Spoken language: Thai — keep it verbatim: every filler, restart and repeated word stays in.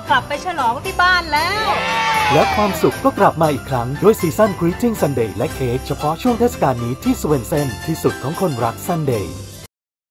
กลับไปฉลองที่บ้านแล้วและความสุขก็กลับมาอีกครั้งด้วยซีซั่น Greeting Sunday และเค้กเฉพาะช่วงเทศกาลนี้ที่สเวนเซนที่สุดของคนรัก Sunday